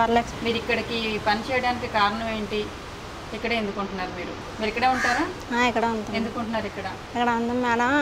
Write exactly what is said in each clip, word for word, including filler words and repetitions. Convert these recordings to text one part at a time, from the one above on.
పర్లేదు. మీరు ఇక్కడికి పని చేయడానికి కారణం ఏంటి? ఇక్కడే ఎందుకుంటున్నారు మీరు? మీరు ఇక్కడే ఉంటారా? ఇక్కడ ఉంటాం. ఎందుకుంటున్నారు ఇక్కడ? ఇక్కడ ఉంటాం మేడం.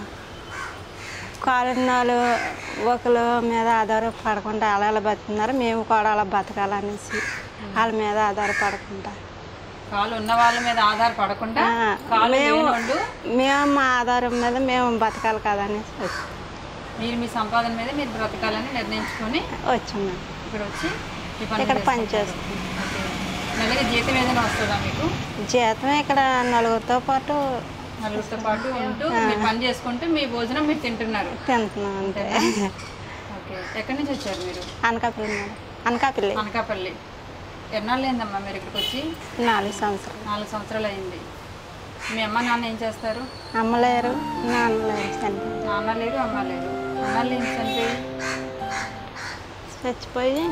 కారణాలు ఒకళ్ళ మీద ఆధారపడకుండా అలా అలా బతుకున్నారు. మేము కూడా అలా బతకాలనేసి వాళ్ళ మీద ఆధారపడకుండా కాలు ఉన్న వాళ్ళ మీద ఆధారపడకుండా మేము మేము మా ఆధారం మీద మేము బతకాలి కదా అనేసి వచ్చాం. మీరు మీ సంపాదన మీద మీరు బ్రతకాలని నిర్ణయించుకొని వచ్చాం మేడం. ఇక్కడ వచ్చి ఇక్కడ పని చేస్తాం. నెలకి జీతం ఏదైనా వస్తుందా మీకు? జీతం ఇక్కడ నలుగురితో పాటు నలుగురితో పాటు ఉంటూ మీరు పని చేసుకుంటూ మీ భోజనం మీరు తింటున్నారు? తింటున్నాం అంతే. ఓకే. ఎక్కడి నుంచి వచ్చారు మీరు? అనకాపల్లి మేడం. అనకాపల్లి. అనకాపల్లి. ఎన్నాళ్ళు అయిందమ్మా మీరు ఇక్కడికి వచ్చి? నాలుగు సంవత్సరాలు. నాలుగు సంవత్సరాలు అయింది. మీ అమ్మ నాన్న ఏం చేస్తారు? అమ్మ లేరు, నాన్న లేరు. చనిపోయి నాన్న లేరు, అమ్మ లేరు. అన్నాళ్ళు ఏం చనిపోయి చచ్చిపోయి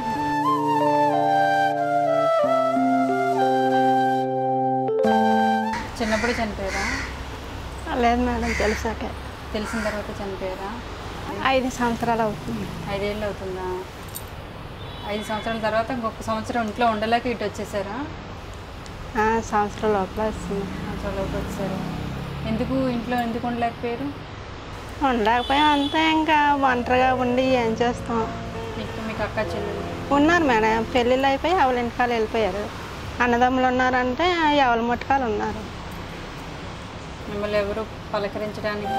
చిన్నప్పుడు చనిపోయారా? లేదు మేడం, తెలిసాక. తెలిసిన తర్వాత చనిపోయారా? ఐదు సంవత్సరాలు అవుతుంది. ఐదేళ్ళు అవుతుందా? ఐదు సంవత్సరాల తర్వాత ఇంకొక సంవత్సరం ఇంట్లో ఉండలేక ఇటు వచ్చేసారా? సంవత్సరం లోపల వస్తుంది. సంవత్సరం లోపల వచ్చారు. ఎందుకు ఇంట్లో ఎందుకు ఉండలేకపోయారు? ఉండలేకపోయాం అంతే. ఇంకా ఒంటరిగా ఉండి ఏం చేస్తాం. మీకు మీకు అక్క చెల్లెలు ఉన్నారు మేడం. పెళ్ళిళ్ళు అయిపోయి ఎవరి ఇంటికాలు వెళ్ళిపోయారు. అన్నదమ్ములు ఉన్నారంటే ఎవరి ముట్టకాలు ఉన్నారు. మిమ్మల్ని ఎవరు పలకరించడానికి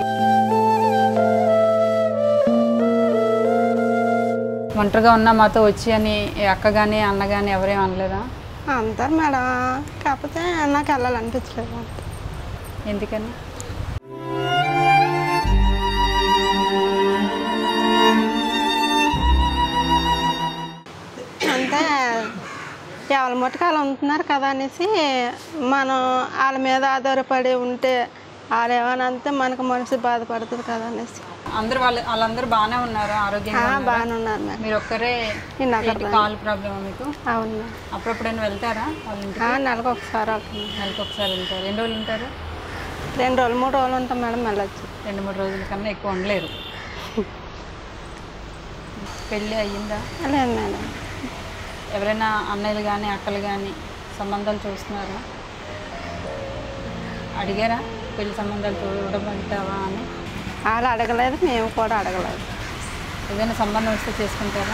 ఒంటరిగా ఉన్నా మాతో వచ్చి అని అక్క కానీ అన్న కానీ ఎవరేం అనలేదా? అంటారు మేడం, కాకపోతే నాకు వెళ్ళాలనిపించలేదు. ఎందుకని? అంటే ఎవరి ముట్టకాలు ఉంటున్నారు కదా అనేసి మనం వాళ్ళ మీద ఆధారపడి ఉంటే వాళ్ళు ఏమైనా అంతే మనకు మనసు బాధపడుతుంది కదా అనేసి. అందరూ వాళ్ళు వాళ్ళందరూ బాగానే ఉన్నారు, ఆరోగ్యంగా బాగానే ఉన్నారు మేడం. మీరు ఒక్కరే కాలు ప్రాబ్లమా మీకు? అవును. అప్పుడప్పుడైనా వెళ్తారా వాళ్ళ ఇంటికి? నెలకు ఒకసారి అవుతుంది. నెలకు ఒకసారి వెళ్తారు. ఎన్ని రోజులు ఉంటారు? రెండు రోజులు మూడు రోజులు ఉంటాం మేడం. వెళ్ళొచ్చు. రెండు మూడు రోజుల కన్నా ఎక్కువ ఉండలేరు. పెళ్ళి అయ్యిందా? లేదు మేడం. ఎవరైనా అన్నయ్యలు కానీ అక్కలు కానీ సంబంధాలు చూస్తున్నారా? అడిగారా పెళ్లి సంబంధాలు చూడమంటావా అని? వాళ్ళు అడగలేదు, మేము కూడా అడగలేదు. ఏదైనా సంబంధం వస్తే చేసుకుంటారా?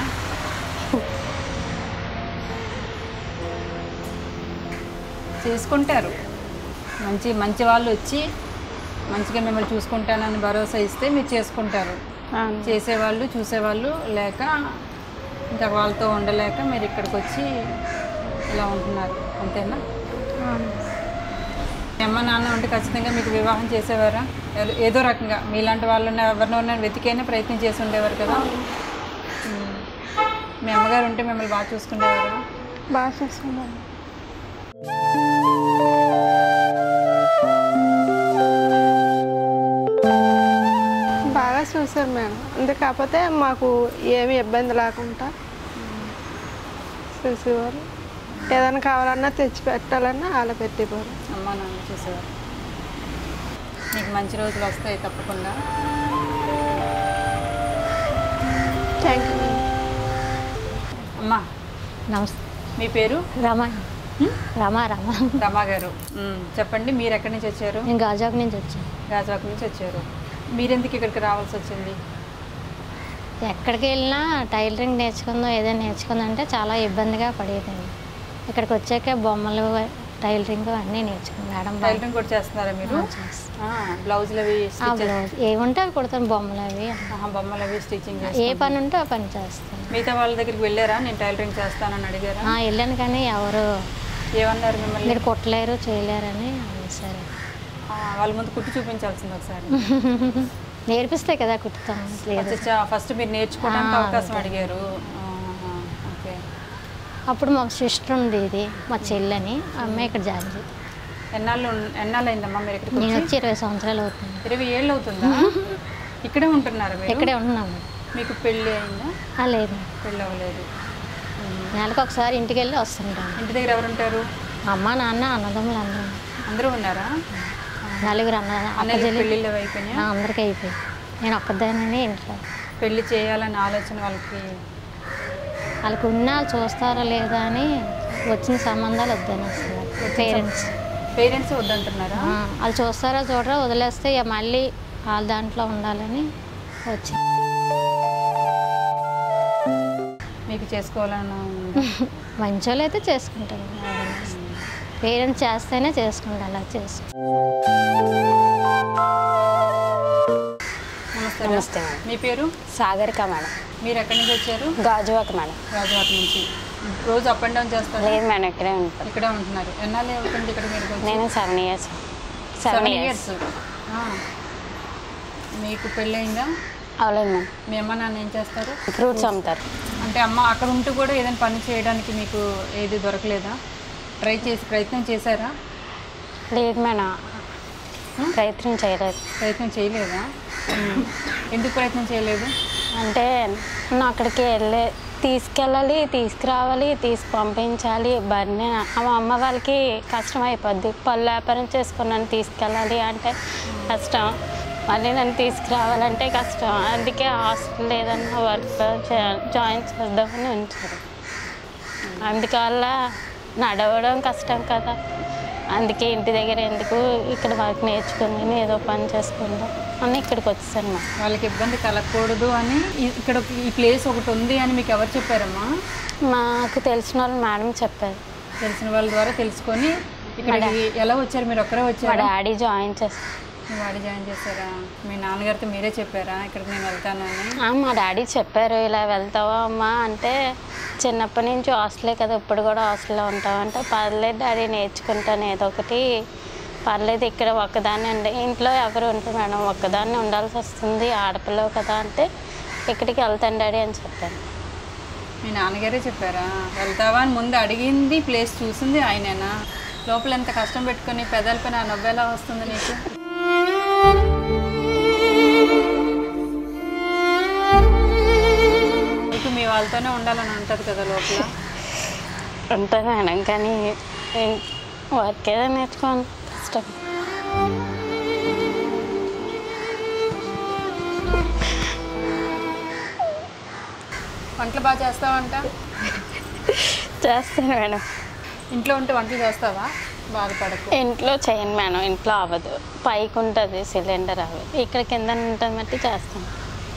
చేసుకుంటారు. మంచి మంచి వాళ్ళు వచ్చి మంచిగా మిమ్మల్ని చూసుకుంటానని భరోసా ఇస్తే మీరు చేసుకుంటారు. చేసేవాళ్ళు చూసేవాళ్ళు లేక ఇంకా వాళ్ళతో ఉండలేక మీరు ఇక్కడికి వచ్చి ఇలా ఉంటున్నారు, అంతేనా? అమ్మ నాన్న ఉంటే ఖచ్చితంగా మీకు వివాహం చేసేవారా? ఏదో రకంగా మీలాంటి వాళ్ళని ఎవరినైనా వెతికైనా ప్రయత్నం చేసి ఉండేవారు కదా. మీ అమ్మగారు ఉంటే మిమ్మల్ని బాగా చూసుకునేవారా? బాగా చూసుకున్నారు. బాగా చూసారు మేడం. అంతే, కాకపోతే మాకు ఏమి ఇబ్బంది లేకుండా చూసేవారు. ఏదైనా కావాలన్నా తెచ్చి పెట్టాలన్నా అలా పెట్టేవారు. అమ్మ నాన్న చూసేవారు. నీకు మంచి రోజులు వస్తాయి తప్పకుండా. Thank you. అమ్మా నమస్తే. మీ పేరు? రమా. రమా రమా రమా గారు. చెప్పండి, మీరు ఎక్కడి నుంచి వచ్చారు? నేను గాజాక్ నుంచి వచ్చాను. గాజాక్ నుంచి వచ్చారు. మీరెందుకు ఇక్కడికి రావాల్సి వచ్చింది? ఎక్కడికి వెళ్ళినా టైలరింగ్ నేర్చుకుందాం ఏదైనా నేర్చుకుందాం అంటే చాలా ఇబ్బందిగా పడేదండి. ఇక్కడికి వచ్చాక బొమ్మలు టైలరింగ్ అన్నీ నేర్చుకున్నాను మేడం. టైలరింగ్ కూడా చేస్తున్నారా మీరు? బ్లౌజులు అవి బ్లౌజ్ ఏముంటే అవి కుడతాను, బొమ్మలు అవి బొమ్మలు అవి స్టిచ్చింగ్ ఏ పని ఉంటే ఆ పని చేస్తాను. మిగతా వాళ్ళ దగ్గరికి వెళ్ళారా? నేను టైలరింగ్ చేస్తానని అడిగారా? వెళ్ళాను, కానీ ఎవరు ఏమన్నారు మిమ్మల్ని? మీరు కుట్టలేరు చేయలేరని సరే. వాళ్ళ ముందు కుట్టి చూపించాల్సింది ఒకసారి. నేర్పిస్తే కదా కుట్టుతాం. ఫస్ట్ మీరు నేర్చుకోవడానికి అవకాశం అడిగారు. ఓకే. అప్పుడు మాకు సిస్టర్ ఉంది, ఇది మా చెల్లని అమ్మాయి ఇక్కడ జాయిన్ చేసి. ఎన్నాళ్ళు ఎన్నాళ్ళు అయిందమ్మా మీరు ఇక్కడ? నేను వచ్చి ఇరవై సంవత్సరాలు అవుతుంది. ఇరవై ఏళ్ళు అవుతుందా? ఇక్కడే ఉంటున్నారు? ఇక్కడే ఉంటున్నాము. మీకు పెళ్ళి అయిందా? లేదు, పెళ్ళి అవ్వలేదు. నెలకు ఒకసారి ఇంటికి వెళ్ళి వస్తుంటాను. ఇంటి దగ్గర ఎవరు ఉంటారు? అమ్మ నాన్న అన్నదమ్ములు అందరూ. అందరూ ఉన్నారా? నలుగురు అన్న అక్క చెల్లి. పెళ్ళిళ్ళు అయిపోయినాయి? అందరికీ అయిపోయి నేను ఒక్కదానని ఇంట్లో. పెళ్ళి చేయాలని ఆలోచన వాళ్ళకి వాళ్ళకి ఉన్న వాళ్ళు చూస్తారా లేదా అని వచ్చిన సంబంధాలు వద్దని వస్తున్నారు పేరెంట్స్ పేరెంట్స్ వద్దంటున్నారా? వాళ్ళు చూస్తారా చూడరా వదిలేస్తే ఇక మళ్ళీ వాళ్ళ దాంట్లో ఉండాలని వచ్చి మీకు చేసుకోవాలని మంచి వాళ్ళు అయితే చేసుకుంటారు. పేరెంట్స్ చేస్తేనే చేసుకుంటారు. అలా చేసుకుంటారు. నమస్తే. నమస్తే మేడం. మీ పేరు? సాగరిక మేడం. మీరు ఎక్కడి నుంచి వచ్చారు? గాజువాక మేడం. గాజువాక నుంచి. రోజు అప్ అండ్ డౌన్ చేస్తారు? లేదు మేడం, ఇక్కడే ఉంటాను. ఇక్కడే ఉంటున్నారు. ఎన్నాళ్ళు అవుతుంది ఇక్కడ మీరు? నేను సెవెన్ ఇయర్స్ సెవెన్ ఇయర్స్ మీకు పెళ్ళయిందా? అవలేదు మేడం. మీ అమ్మ నాన్న ఏం చేస్తారు? ఫ్రూట్స్ అమ్ముతారు. అంటే అమ్మ అక్కడ ఉంటూ కూడా ఏదైనా పని చేయడానికి మీకు ఏది దొరకలేదా? ట్రై చేసి ప్రయత్నం చేశారా? లేదు మేడం, ప్రయత్నం చేయలేదు. ప్రయత్నం చేయలేదా? ఎందుకు ప్రయత్నం చేయలేదు? అంటే నా అక్కడికి వెళ్ళే తీసుకెళ్ళాలి, తీసుకురావాలి, తీసి పంపించాలి. బర్నీ మా అమ్మ వాళ్ళకి కష్టం అయిపోద్ది. పళ్ళు వ్యాపారం చేసుకున్నాను తీసుకెళ్ళాలి అంటే కష్టం, మళ్ళీ నన్ను తీసుకురావాలంటే కష్టం. అందుకే హాస్టల్ ఏదన్నా వర్క్ జాయిన్ చేద్దామని ఉంచారు. అందువల్ల నడవడం కష్టం కదా, అందుకే ఇంటి దగ్గర ఎందుకు ఇక్కడ వర్క్ నేర్చుకుని ఏదో పని చేసుకుందాం అని ఇక్కడికి వచ్చేసాను. మా వాళ్ళకి ఇబ్బంది కలగకూడదు అని ఇక్కడ ఈ ప్లేస్ ఒకటి ఉంది అని మీకు ఎవరు చెప్పారమ్మా? మాకు తెలిసిన వాళ్ళు మేడం చెప్పారు. తెలిసిన వాళ్ళ ద్వారా తెలుసుకొని ఇక్కడ ఎలా వచ్చారు? మీరు ఒక్కరే వచ్చారు? మా డాడీ జాయిన్ చేస్తారు. మీ డాడీ జాయిన్ చేశారా? మీ నాన్నగారితో మీరే చెప్పారా ఇక్కడికి నేను వెళ్తాను అని? మా డాడీ చెప్పారు, ఇలా వెళ్తావా అమ్మా అంటే చిన్నప్పటి నుంచి హాస్టలే కదా, ఇప్పుడు కూడా హాస్టల్లో ఉంటావు అంటే పర్లేదు డాడీ నేర్చుకుంటాను ఏదో ఒకటి, పర్లేదు ఇక్కడ ఒక్కదాన్ని ఉండే ఇంట్లో ఎవరు ఉంటారు మేడం, ఒక్కదాన్ని ఉండాల్సి వస్తుంది ఆడపిల్లవు కదా అంటే ఇక్కడికి వెళ్తాను డాడీ అని చెప్పాను. మీ నాన్నగారే చెప్పారా? వెళ్తావా అని ముందు అడిగింది, ప్లేస్ చూసింది ఆయనేనా? లోపల ఎంత కష్టం పెట్టుకుని పెదాలపైన నవ్వేలా వస్తుంది నీకు? మీకు మీ వాళ్ళతోనే ఉండాలని ఉంటుంది కదా లోపల? ఉంటుంది మేడం, కానీ వర్క్ ఏదో నేర్చుకోవాలి కష్టం. వంటలు బాగా చేస్తావంట? చేస్తాను మేడం. ఇంట్లో ఉంటే వంటలు చేస్తావా? బాధపడకు. ఇంట్లో చేయను మేడం, ఇంట్లో అవ్వదు. పైకి ఉంటుంది సిలిండర్, అవి ఇక్కడ కింద ఉంటుంది బట్టి చేస్తాను.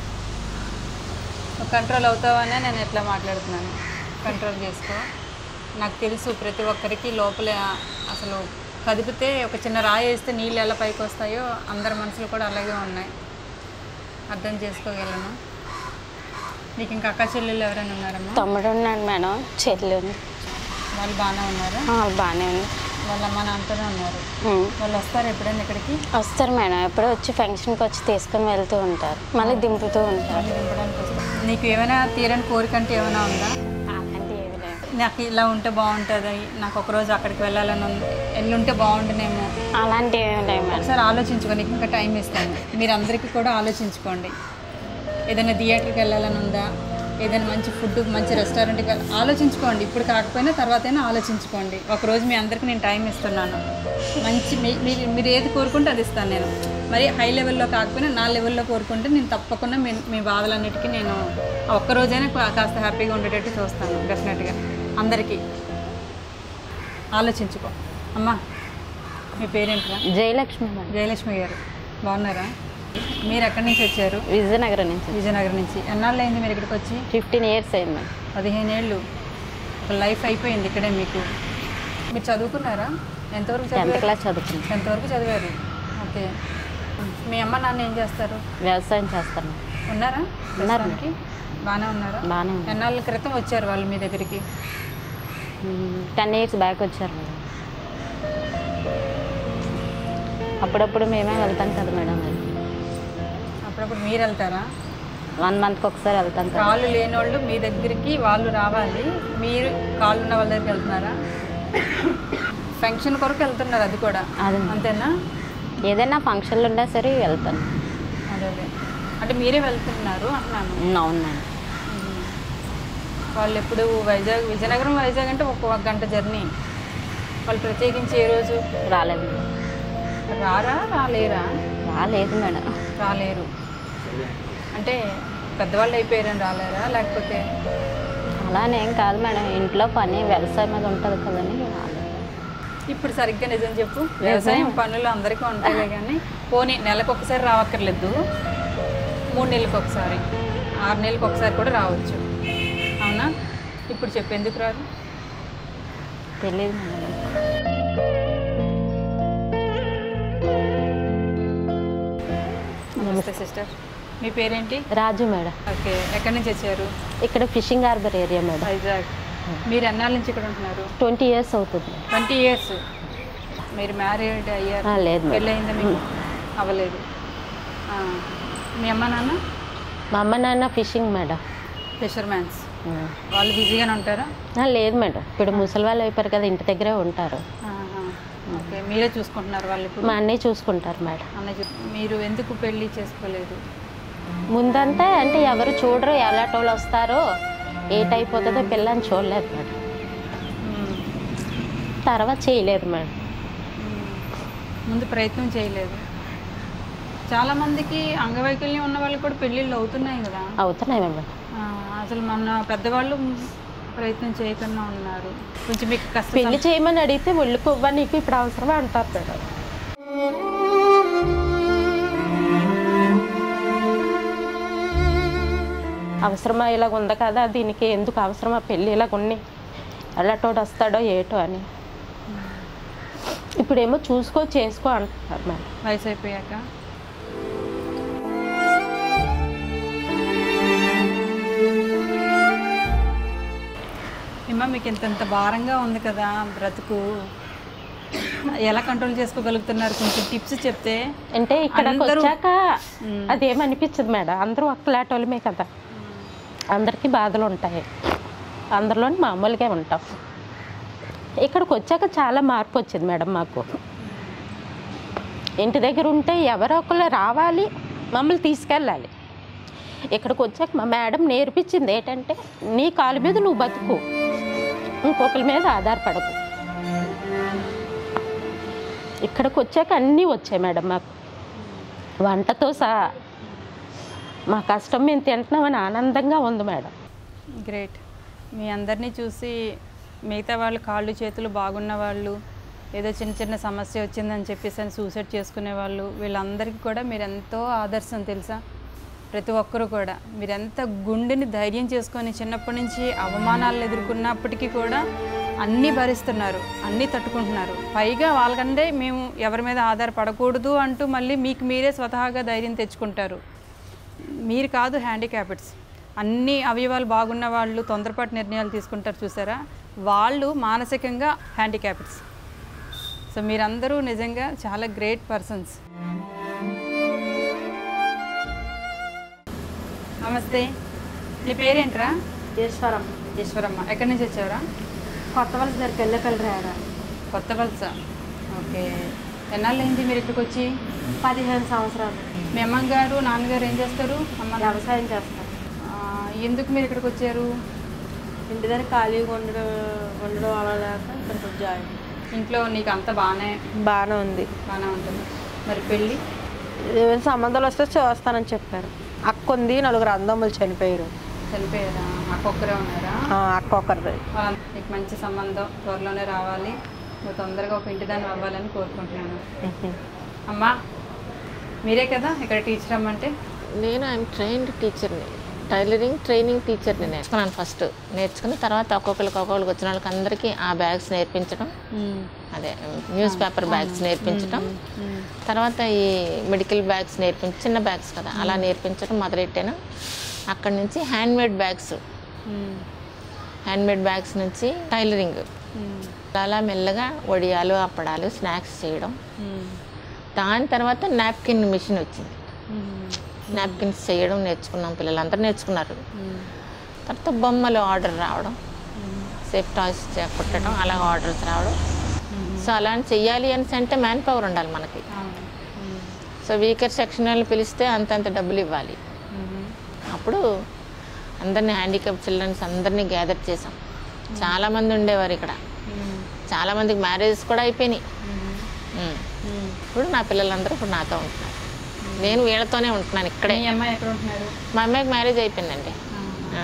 కంట్రోల్ అవుతావనే నేను ఎట్లా మాట్లాడుతున్నాను. కంట్రోల్ చేసుకో. నాకు తెలుసు ప్రతి ఒక్కరికి లోపల అసలు కదిపితే ఒక చిన్న రాయి వేస్తే నీళ్ళు ఎలా పైకి వస్తాయో అందరి మనసులు కూడా అలాగే ఉన్నాయి. అర్థం చేసుకోగలను. నీకు ఇంకా అక్క చెల్లెళ్ళు ఎవరైనా ఉన్నారమ్మా? తమ్ముడు ఉన్నాడు మేడం, చెల్లి ఉంది. వాళ్ళు బాగానే ఉన్నారా? వాళ్ళు బాగానే ఉంది. వాళ్ళ అమ్మ నాన్నతోనే ఉన్నారు. వాళ్ళు వస్తారు ఎప్పుడైనా ఇక్కడికి? వస్తారు మేడం, ఎప్పుడో వచ్చి ఫంక్షన్కి వచ్చి తీసుకొని వెళ్తూ ఉంటారు, మళ్ళీ దింపుతూ ఉంటారు. దింపడానికి వస్తారు. నీకు ఏమైనా తీరని కోరిక అంటే ఏమైనా ఉందా? అంటే ఏమి లేదు. నాకు ఇలా ఉంటే బాగుంటుంది, నాకు ఒకరోజు అక్కడికి వెళ్ళాలని ఉంది, ఎల్లుంటే బాగుంటుందేమో అలాంటివి ఏమి లేవు మేడం. ఒకసారి ఆలోచించుకోండి, ఇంకా టైం ఇస్తాను. మీరు అందరికీ కూడా ఆలోచించుకోండి. ఏదైనా థియేటర్కి వెళ్ళాలని ఉందా, ఏదైనా మంచి ఫుడ్ మంచి రెస్టారెంట్కి వెళ్ళి ఆలోచించుకోండి. ఇప్పుడు కాకపోయినా తర్వాత అయినా ఆలోచించుకోండి. ఒకరోజు మీ అందరికీ నేను టైం ఇస్తున్నాను. మంచి మీరు మీరు ఏది కోరుకుంటే అది ఇస్తాను నేను. మరి హై లెవెల్లో కాకపోయినా నా లెవెల్లో కోరుకుంటే నేను తప్పకుండా మీ మీ బాధలన్నిటికీ నేను ఒక్కరోజైనా కాస్త హ్యాపీగా ఉండేటట్టు చూస్తాను. డెఫినెట్గా అందరికీ ఆలోచించుకో. అమ్మా మీ పేరేంట్రా? జయలక్ష్మి మేడం. జయలక్ష్మి గారు బాగున్నారా? మీరు ఎక్కడి నుంచి వచ్చారు? విజయనగరం నుంచి. విజయనగరం నుంచి. ఎన్నాళ్ళు అయింది మీరు ఇక్కడికి వచ్చి? ఫిఫ్టీన్ ఇయర్స్ అయింది మేడం. పదిహేను ఏళ్ళు. ఒక లైఫ్ అయిపోయింది ఇక్కడే మీకు. మీరు చదువుకున్నారా? ఎంతవరకు టెన్త్ చదివారు? క్లాస్ చదువుకున్నాను. టెన్త్ వరకు చదివారు. ఓకే. మీ అమ్మ నాన్న ఏం చేస్తారు? వ్యవసాయం చేస్తాను. ఉన్నారా? ఉన్నారు. ప్రస్తుతానికి? బాగానే ఉన్నారా? బాగానే ఉంది. ఎన్నాళ్ళ క్రితం వచ్చారు వాళ్ళు మీ దగ్గరికి? టెన్ ఇయర్స్ బ్యాక్ వచ్చారు మేడం. అప్పుడప్పుడు మేమే వెళ్తాం కదా మేడం. మరి అప్పుడప్పుడు మీరు వెళ్తారా? వన్ మంత్కి ఒకసారి వెళ్తాం కదా. కాళ్ళు లేని వాళ్ళు మీ దగ్గరికి వాళ్ళు రావాలి, మీరు కాళ్ళు ఉన్న వాళ్ళ దగ్గరికి వెళ్తున్నారా? ఫంక్షన్ కొరకు వెళ్తున్నారు అది కూడా? అదే అంతేనా? ఏదైనా ఫంక్షన్లు ఉన్నా సరే వెళ్తాను. అదే అంటే మీరే వెళ్తున్నారు అంటున్నాను. అవును మేడం. వాళ్ళు ఎప్పుడు వైజాగ్ విజయనగరం వైజాగ్ అంటే ఒక గంట జర్నీ. వాళ్ళు ప్రత్యేకించి ఏ రోజు రాలేదు. రారా? రాలేరా? రాలేదు మేడం. రాలేరు అంటే పెద్దవాళ్ళు అయిపోయారని రాలేరా, లేకపోతే అలానేం కాదు మేడం, ఇంట్లో పని వ్యవసాయం మీద ఉంటుంది కదని. ఇప్పుడు సరిగ్గా నిజం చెప్పు, వ్యవసాయం పనులు అందరికీ ఉంటాయి కానీ పోనీ నెలకు ఒకసారి రావక్కర్లేదు, మూడు నెలలకు ఒకసారి, ఆరు నెలలకు ఒకసారి కూడా రావచ్చు, అవునా? ఇప్పుడు చెప్పు ఎందుకు రాదు? తెలియదు మేడం. నమస్తే సిస్టర్, మీ పేరేంటి? రాజు మేడం. ఓకే, ఎక్కడి నుంచి వచ్చారు? ఇక్కడ fishing harbour area madam. Vizag. మీరు ఎన్నాళ్ళ నుంచి ఇక్కడ ఉంటున్నారు? ట్వంటీ ఇయర్స్ అవుతుంది. Twenty years. మీరు మ్యారీడ్ అయ్యారు? లేదు మేడం. పెళ్ళయిందా మీకు? అవ్వలేదు. మీ అమ్మ నాన్న? మా అమ్మ నాన్న ఫిషింగ్ మేడం. ఫిషర్మ్యాన్స్. వాళ్ళు బిజీగానే ఉంటారా? లేదు మేడం, ఇప్పుడు ముసలి వాళ్ళు అయిపోయారు కదా, ఇంటి దగ్గరే ఉంటారు. ఓకే, మీరే చూసుకుంటున్నారు వాళ్ళు ఇప్పుడు? మా అన్నయ్య చూసుకుంటారు మేడం. అన్నయ్య. మీరు ఎందుకు పెళ్ళి చేసుకోలేదు? ముందంతా అంటే ఎవరు చూడరు, ఎలాంటి వాళ్ళు వస్తారో ఏట్ అయిపోతుందో పిల్లని చూడలేదు మేడం. తర్వాత చేయలేదు మేడం. ముందు ప్రయత్నం చేయలేదు. చాలామందికి అంగవైకల్యం ఉన్న వాళ్ళకి కూడా పెళ్ళిళ్ళు అవుతున్నాయి కదా? అవుతున్నాయి మేడం. అసలు మన పెద్దవాళ్ళు ప్రయత్నం చేయకుండా ఉన్నారు. కొంచెం మీకు కష్టం. పెళ్లి చేయమని అడిగితే ఒళ్ళు కొవ్వ నీకు ఇప్పుడు అవసరమే అంటారు మేడం. అవసరమా ఇలాగ ఉంది కదా, దీనికి ఎందుకు అవసరమా పెళ్ళి ఇలాగ ఉన్ని, ఎలాటోడు వస్తాడో ఏటో అని. ఇప్పుడేమో చూసుకో చేసుకో అంటున్నారు మేడం వయసు అయిపోయాక. ఏమో మీకు ఇంతంత భారంగా ఉంది కదా బ్రతుకు, ఎలా కంట్రోల్ చేసుకోగలుగుతున్నారు? కొంచెం టిప్స్ చెప్తే. అంటే ఇక్కడికి వచ్చాక అదేమనిపించదు మేడం, అందరూ ఒక్కలాటోళ్ళమే కదా, అందరికీ బాధలు ఉంటాయి, అందరిలోని మామూలుగా ఉంటాం. ఇక్కడికి వచ్చాక చాలా మార్పు వచ్చింది మేడం మాకు. ఇంటి దగ్గర ఉంటే ఎవరో ఒకళ్ళు రావాలి, మమ్మల్ని తీసుకెళ్ళాలి. ఇక్కడికి వచ్చాక మా మేడం నేర్పించింది ఏంటంటే, నీ కాలు మీద నువ్వు బతుకు, ఇంకొకరి మీద ఆధారపడకు. ఇక్కడికి వచ్చాక అన్నీ వచ్చాయి మేడం మాకు, వంటతో సహా. మా కష్టం మేము తింటున్నామని ఆనందంగా ఉంది మేడం. గ్రేట్. మీ అందరినీ చూసి మిగతా వాళ్ళు కాళ్ళు చేతులు బాగున్న వాళ్ళు, ఏదో చిన్న చిన్న సమస్య వచ్చిందని చెప్పేసి అని సూసైడ్ చేసుకునే వాళ్ళు, వీళ్ళందరికీ కూడా మీరు ఎంతో ఆదర్శం తెలుసా? ప్రతి ఒక్కరూ కూడా మీరు ఎంత గుండెని ధైర్యం చేసుకొని చిన్నప్పటి నుంచి అవమానాలను ఎదుర్కొన్నప్పటికీ కూడా అన్నీ భరిస్తున్నారు, అన్నీ తట్టుకుంటున్నారు. పైగా వాళ్ళకంటే మేము ఎవరి మీద ఆధారపడకూడదు అంటూ మళ్ళీ మీకు మీరే స్వతహాగా ధైర్యం తెచ్చుకుంటారు. మీరు కాదు హ్యాండిక్యాప్డ్స్, అన్ని అవయవాలు బాగున్న వాళ్ళు తొందరపాటు నిర్ణయాలు తీసుకుంటారు చూసారా, వాళ్ళు మానసికంగా హ్యాండిక్యాప్డ్స్. సో మీరందరూ నిజంగా చాలా గ్రేట్ పర్సన్స్. నమస్తే, నీ పేరేంట్రా? ఈశ్వరం. ఈశ్వరమ్మ. ఎక్కడి నుంచి వచ్చావరా? కొత్త వలస దగ్గరికి వెళ్ళేపల్లి రాయరా. కొత్త వలస. ఓకే, ఎన్నాళ్ళు అయింది మీరు ఇక్కడికి వచ్చి? పదిహేను సంవత్సరాలు. మీ అమ్మగారు నాన్నగారు ఏం చేస్తారు? అమ్మ వ్యవసాయం చేస్తారు. ఎందుకు మీరు ఇక్కడికి వచ్చారు? ఇంటి దగ్గర ఖాళీగా ఉండడం ఉండడం అలా లేక ఇక్కడికి జాయిన్. ఇంట్లో నీకు అంత బాగానే బాగానే ఉంది. బాగానే ఉంటుంది. మరి పెళ్ళి ఏమైనా సంబంధాలు వస్తే చూస్తానని చెప్పారు. అక్క ఉంది, నలుగురు అందమ్ములు చనిపోయారు. చనిపోయారా? అక్క ఒక్కరే ఉన్నారా? అక్క ఒక్కరిది. నీకు మంచి సంబంధం త్వరలోనే రావాలి, నువ్వు తొందరగా ఒక ఇంటి దాన్ని అవ్వాలని కోరుకుంటున్నాను. అమ్మా, మీరే కదా ఇక్కడ టీచర్ అమ్మంటే? నేను ఐఎమ్ ట్రైన్డ్ టీచర్ని, టైలరింగ్ ట్రైనింగ్ టీచర్ని నేర్చుకున్నాను. ఫస్ట్ నేర్చుకుని తర్వాత ఒక్కొక్కరికి ఒక్కొక్కరికి వచ్చిన వాళ్ళకి అందరికీ ఆ బ్యాగ్స్ నేర్పించడం, అదే న్యూస్ పేపర్ బ్యాగ్స్ నేర్పించడం, తర్వాత ఈ మెడికల్ బ్యాగ్స్ నేర్పించి, చిన్న బ్యాగ్స్ కదా అలా నేర్పించడం మొదలెట్టాను. అక్కడి నుంచి హ్యాండ్మేడ్ బ్యాగ్స్, హ్యాండ్మేడ్ బ్యాగ్స్ నుంచి టైలరింగ్, అలా మెల్లగా వడియాలు అప్పడాలు స్నాక్స్ చేయడం. దాని తర్వాత నాప్కిన్ మిషన్ వచ్చింది, నాప్కిన్స్ చేయడం నేర్చుకున్నాం, పిల్లలందరూ నేర్చుకున్నారు. తర్వాత బొమ్మలు ఆర్డర్ రావడం, సేఫ్ టాయ్స్ కుట్టడం, అలా ఆర్డర్స్ రావడం. సో అలాంటి చెయ్యాలి అని అంటే మ్యాన్ పవర్ ఉండాలి మనకి. సో వీకర్ సెక్షన్ వాళ్ళు పిలిస్తే అంతంత డబ్బులు ఇవ్వాలి. అప్పుడు అందరినీ హ్యాండిక్యాప్ చిల్డ్రన్స్ అందరినీ గ్యాదర్ చేసాం. చాలామంది ఉండేవారు ఇక్కడ, చాలామందికి మ్యారేజెస్ కూడా అయిపోయినాయి. ఇప్పుడు నా పిల్లలందరూ ఇప్పుడు నాతో ఉంటున్నారు, నేను వీళ్ళతోనే ఉంటున్నాను ఇక్కడే. మీ అమ్మాయి ఎక్కడ ఉంటున్నారు? మా అమ్మాయికి మ్యారేజ్ అయిపోయిందండి,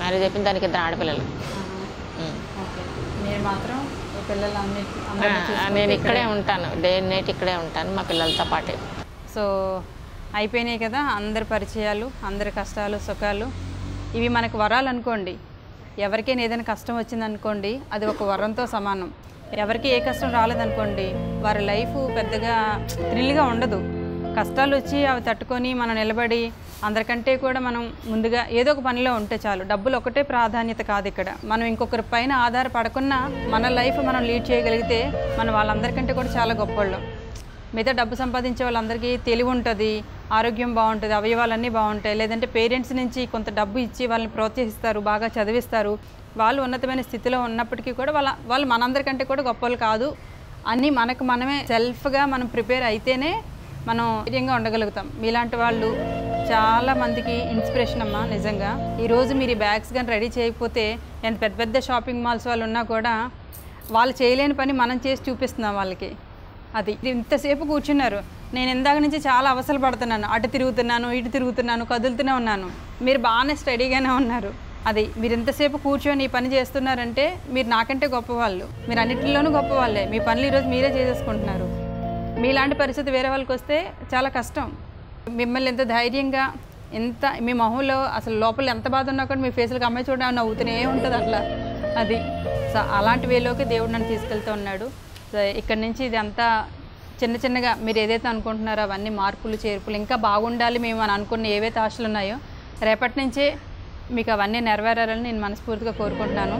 మ్యారేజ్ అయిపోయింది, దానికి ఇద్దరు ఆడపిల్లలు. ఓకే, మీరు మాత్రం పిల్లలు అన్ని నేను ఇక్కడే ఉంటాను, డే నైట్ ఇక్కడే ఉంటాను మా పిల్లలతో పాటే. సో అయిపోయినాయి కదా అందరి పరిచయాలు, అందరి కష్టాలు సుఖాలు. ఇవి మనకు వరాలు అనుకోండి. ఎవరికైనా ఏదైనా కష్టం వచ్చిందనుకోండి, అది ఒక వరంతో సమానం. ఎవరికి ఏ కష్టం రాలేదనుకోండి, వారి లైఫ్ పెద్దగా థ్రిల్గా ఉండదు. కష్టాలు వచ్చి అవి తట్టుకొని మనం నిలబడి అందరికంటే కూడా మనం ముందుగా ఏదో ఒక పనిలో ఉంటే చాలు. డబ్బులు ఒకటే ప్రాధాన్యత కాదు ఇక్కడ. మనం ఇంకొకరి పైన ఆధారపడకుండా మన లైఫ్ మనం లీడ్ చేయగలిగితే మనం వాళ్ళందరికంటే కూడా చాలా గొప్పవాళ్ళం. మిగతా డబ్బు సంపాదించే వాళ్ళందరికీ తెలివి ఉంటుంది, ఆరోగ్యం బాగుంటుంది, అవయవాలన్నీ బాగుంటాయి. లేదంటే పేరెంట్స్ నుంచి కొంత డబ్బు ఇచ్చి వాళ్ళని ప్రోత్సహిస్తారు, బాగా చదివిస్తారు. వాళ్ళు ఉన్నతమైన స్థితిలో ఉన్నప్పటికీ కూడా వాళ్ళ వాళ్ళు మనందరికంటే కూడా గొప్పలు కాదు అని మనకు మనమే సెల్ఫ్గా మనం ప్రిపేర్ అయితేనే మనం ధైర్యంగా ఉండగలుగుతాం. మీలాంటి వాళ్ళు చాలా మందికి ఇన్స్పిరేషన్ అమ్మా. నిజంగా ఈరోజు మీరు ఈ బ్యాగ్స్ కానీ రెడీ చేయకపోతే, ఎంత పెద్ద పెద్ద షాపింగ్ మాల్స్ వాళ్ళు ఉన్నా కూడా వాళ్ళు చేయలేని పని మనం చేసి చూపిస్తున్నాం వాళ్ళకి. అది ఇంతసేపు కూర్చున్నారు, నేను ఇందాక నుంచి చాలా అవసరం పడుతున్నాను, అటు తిరుగుతున్నాను ఇటు తిరుగుతున్నాను కదులుతూనే ఉన్నాను. మీరు బాగానే స్టడీగానే ఉన్నారు. అది మీరు ఇంతసేపు కూర్చొని ఈ పని చేస్తున్నారంటే మీరు నాకంటే గొప్పవాళ్ళు, మీరు అన్నింటిలోనూ గొప్పవాళ్ళే. మీ పనులు ఈరోజు మీరే చేసేసుకుంటున్నారు. మీలాంటి పరిస్థితి వేరే వాళ్ళకి వస్తే చాలా కష్టం. మిమ్మల్ని ఎంత ధైర్యంగా, ఎంత మీ మొహంలో అసలు లోపల ఎంత బాధ ఉన్నా కూడా మీ ఫేస్లకు అమ్మాయి చూడడం నవ్వుతూనే ఉంటుంది అట్లా. అది సో అలాంటి వేలోకి దేవుడు నన్ను తీసుకెళ్తూ ఉన్నాడు. సో ఇక్కడి నుంచి ఇది అంతా చిన్న చిన్నగా మీరు ఏదైతే అనుకుంటున్నారో అవన్నీ మార్పులు చేర్పులు, ఇంకా బాగుండాలి మేము అని అనుకున్న ఏవైతే ఆశలు ఉన్నాయో రేపటి నుంచే మీకు అవన్నీ నెరవేరాలని నేను మనస్ఫూర్తిగా కోరుకుంటున్నాను.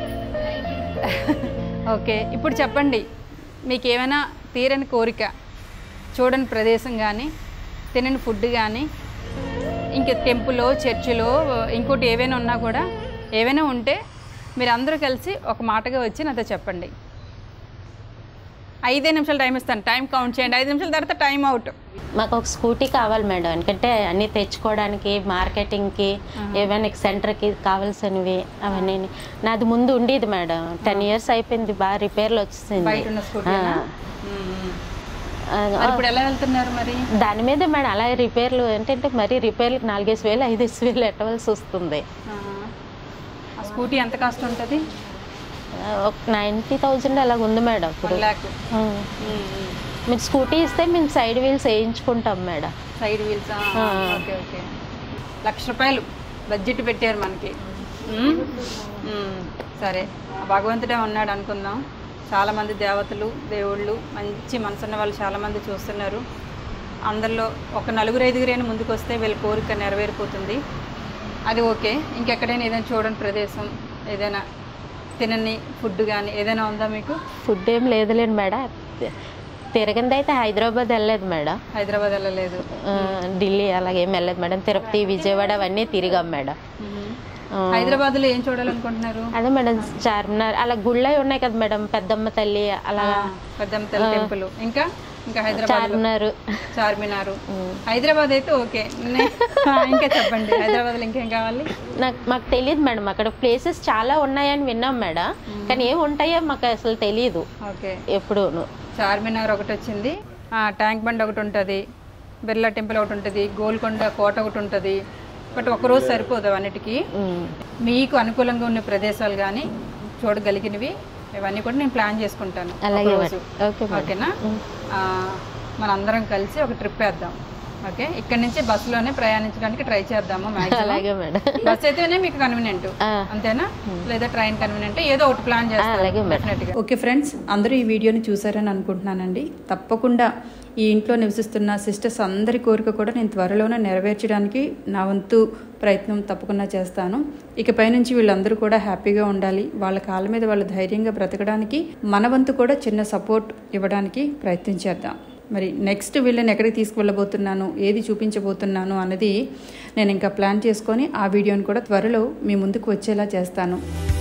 ఓకే, ఇప్పుడు చెప్పండి, మీకు ఏమైనా తీరని కోరిక, చూడని ప్రదేశం కానీ, తినని ఫుడ్ కానీ, ఇంక టెంపుల్లో చర్చిలో ఇంకోటి ఏవైనా ఉన్నా కూడా, ఏవైనా ఉంటే మీరు అందరూ కలిసి ఒక మాటగా వచ్చి నాతో చెప్పండి. ఐదే నిమిషాలు టైం ఇస్తాను, టైం కౌంట్ చేయండి. ఐదు నిమిషాల తర్వాత టైం అవుట్. మాకు ఒక స్కూటీ కావాలి మేడం, ఎందుకంటే అన్నీ తెచ్చుకోవడానికి, మార్కెటింగ్కి, ఏమైనా సెంటర్కి కావాల్సినవి అవన్నీ. నాది ముందు ఉండేది మేడం, టెన్ ఇయర్స్ అయిపోయింది, బాగా రిపేర్లు వచ్చింది. ఇప్పుడు ఎలా వెళ్తున్నారు మరి? దాని మీద మేడం అలాగే రిపేర్లు ఏంటంటే మరీ రిపేర్లకు నాలుగేసి వేలు ఐదేసి వేలు ఎట్టవలసి వస్తుంది. స్కూటీ ఎంత కాస్ట్ ఉంటుంది? ఒక నైంటీ థౌజండ్ అలాగ ఉంది మేడం. ఇప్పుడు మీరు స్కూటీ ఇస్తే మేము సైడ్ వీల్స్ వేయించుకుంటాం madam. Side wheels okay okay lakh రూపాయలు బడ్జెట్ పెట్టారు మనకి. సరే, భగవంతుడే ఉన్నాడు అనుకుందాం. చాలామంది దేవతలు దేవుళ్ళు మంచి మనసున్న వాళ్ళు చాలామంది చూస్తున్నారు. అందరిలో ఒక నలుగురు ఐదుగురైనా ముందుకు వస్తే వీళ్ళ కోరిక నెరవేరిపోతుంది. అది ఓకే. ఇంకెక్కడైనా ఏదైనా చూడని ప్రదేశం, ఏదైనా తినని ఫుడ్ కానీ ఏదైనా ఉందా మీకు? ఫుడ్ ఏం లేదులేండి మేడం. తిరగంది అయితే హైదరాబాద్ వెళ్ళలేదు మేడం. హైదరాబాద్ వెళ్ళలేదు, ఢిల్లీ అలాగేం వెళ్ళలేదు మేడం. తిరుపతి, విజయవాడ అవన్నీ తిరిగాం మేడం. హైదరాబాద్ లో ఏం చూడాలనుకుంటున్నారు? అదే మేడం చార్మినార్ అలా గుళ్ళ ఉన్నాయి కదా మేడం, పెద్దమ్మ తల్లి అలా పెద్దమ్మ తల్లి టెంపుల్, ఇంకా ఇంకా హైదరాబాద్ చార్మినార్. చార్మినార్ హైదరాబాద్ అయితే ఓకే. ఇంకా చెప్పండి, హైదరాబాద్ లో ఇంకేం కావాలి? నాకు మాకు తెలియదు మేడం, అక్కడ ప్లేసెస్ చాలా ఉన్నాయని విన్నాం మేడం, కానీ ఏమి ఉంటాయో మాకు అసలు తెలియదు. ఓకే, ఎప్పుడు చార్మినార్ ఒకటి వచ్చింది, ట్యాంక్ బండ్ ఒకటి ఉంటుంది, బిర్లా టెంపుల్ ఒకటి ఉంటుంది, గోల్కొండ కోట ఒకటి ఉంటుంది. బట్ ఒకరోజు సరిపోదు అన్నిటికీ. మీకు అనుకూలంగా ఉన్న ప్రదేశాలు కానీ చూడగలిగినవి ఇవన్నీ కూడా నేను ప్లాన్ చేసుకుంటాను. ఓకేనా? మనందరం కలిసి ఒక ట్రిప్ వేద్దాం. ఓకే, ఇక్కడ నుంచి బస్సులోనే ప్రయాణించడానికి ట్రై చేద్దాము. బస్ అయితేనే మీకు కన్వీనియంట్, అంతేనా? లేదా ట్రైన్ కన్వీనియంట్, ఏదో ఒకటి ప్లాన్ చేస్తాం. ఓకే ఫ్రెండ్స్, అందరూ ఈ వీడియోని చూసారని అనుకుంటున్నానండి. తప్పకుండా ఈ ఇంట్లో నివసిస్తున్న సిస్టర్స్ అందరి కోరిక కూడా నేను త్వరలోనే నెరవేర్చడానికి నా వంతు ప్రయత్నం తప్పకుండా చేస్తాను. ఇకపై నుంచి వీళ్ళందరూ కూడా హ్యాపీగా ఉండాలి, వాళ్ళ కాళ్ళ మీద వాళ్ళు ధైర్యంగా బ్రతకడానికి మన వంతు కూడా చిన్న సపోర్ట్ ఇవ్వడానికి ప్రయత్నం చేద్దాం. మరి నెక్స్ట్ వీళ్ళని ఎక్కడికి తీసుకువెళ్ళబోతున్నాను, ఏది చూపించబోతున్నాను అన్నది నేను ఇంకా ప్లాన్ చేసుకొని ఆ వీడియోని కూడా త్వరలో మీ ముందుకు వచ్చేలా చేస్తాను.